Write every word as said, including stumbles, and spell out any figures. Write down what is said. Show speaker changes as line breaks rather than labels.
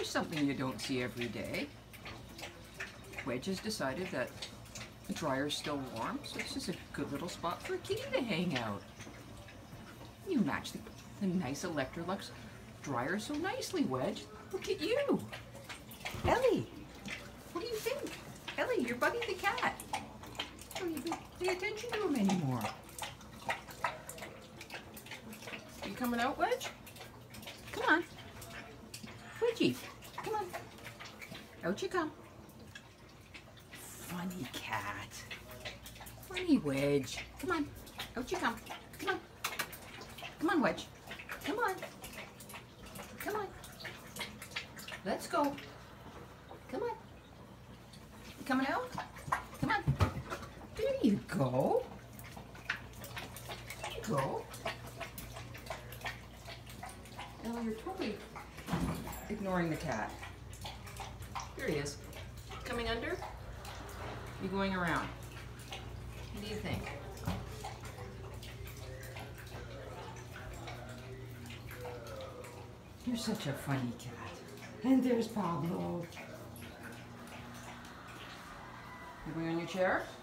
Here's something you don't see every day. Wedge has decided that the dryer's still warm, so this is a good little spot for a kitty to hang out. You match the, the nice Electrolux dryer so nicely, Wedge. Look at you. Ellie, what do you think? Ellie, you're Buddy the cat. Don't even pay attention to him anymore. Are you coming out, Wedge? Come on. Wedgie, come on. Out you come. Funny cat. Funny Wedge. Come on. Out you come. Come on. Come on, Wedge. Come on. Come on. Let's go. Come on. You coming out? Come on. There you go. There you go. Now you're totally ignoring the cat. Here he is. Coming under? You going around? What do you think? You're such a funny cat. And there's Pablo. You going on your chair?